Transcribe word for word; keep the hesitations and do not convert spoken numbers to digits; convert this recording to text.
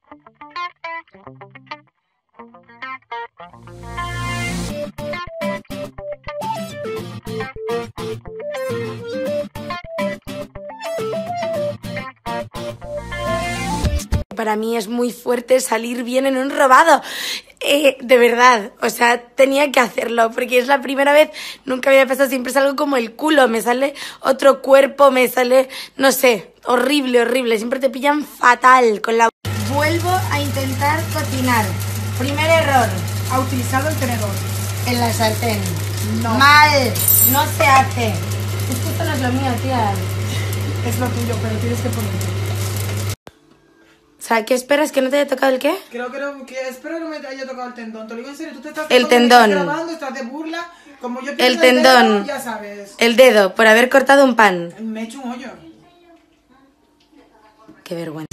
Para mí es muy fuerte salir bien en un robado, eh, de verdad, o sea, tenía que hacerlo, porque es la primera vez, nunca había pasado, siempre salgo como el culo, me sale otro cuerpo, me sale, no sé, horrible, horrible, siempre te pillan fatal con la... Vuelvo a intentar cocinar, primer error, ¿Ha utilizado el tenedor? en la sartén, No. mal, no se hace, es que esto no es lo mío, tía. Es lo tuyo, pero tienes que ponerlo. O sea, ¿qué esperas? ¿Que no te haya tocado el qué? Creo que, no, que espero que no me haya tocado el tendón. Te lo digo en serio, tú te estás El estás tendón. grabando, estás de burla. Como yo El pierdo tendón. dedo, ya sabes. El dedo, por haber cortado un pan. Me he hecho un hoyo. Qué vergüenza.